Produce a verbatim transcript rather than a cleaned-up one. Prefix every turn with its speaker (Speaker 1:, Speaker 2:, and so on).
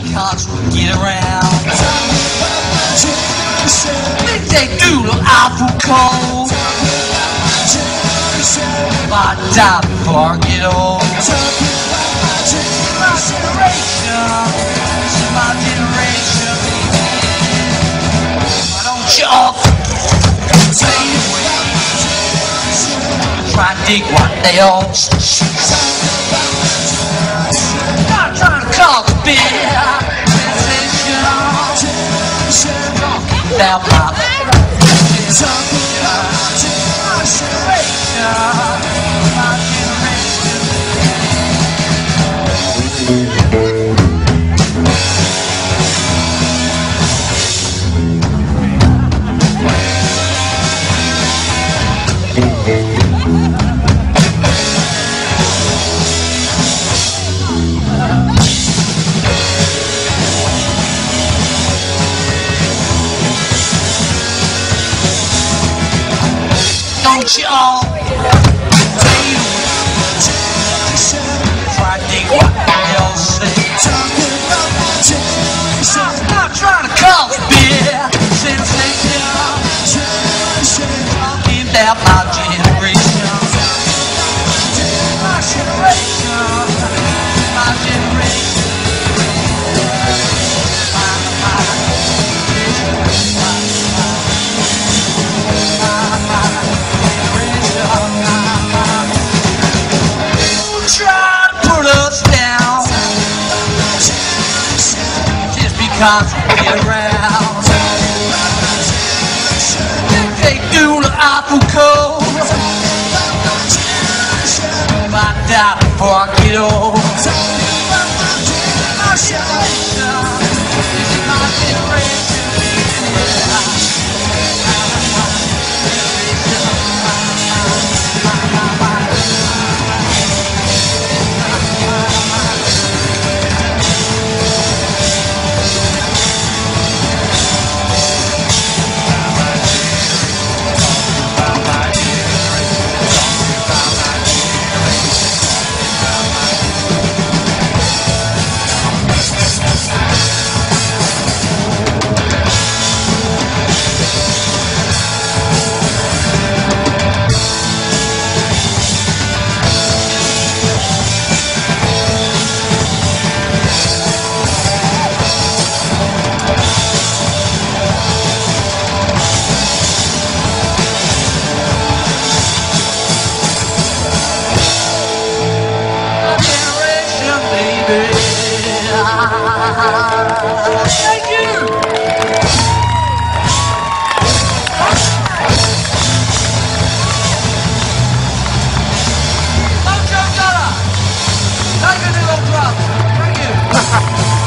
Speaker 1: can't get around. Think they do look awful cold. I die before I get old. My generation, this is my generation, baby. Why don't you all fade away? Try and dig what they all say. Not trying to cause a big sensation. Talking about my generation. My generation. My generation. Don't you all fade away? Try to dig what else say. I'm not trying to cause a big sensation. Talking about my generation. My generation. My generation. Can't get around. They do look awful cold. I die before I get old. My generation, this is my generation. Thank you! MOJO dollar! Take a little drop. Thank you!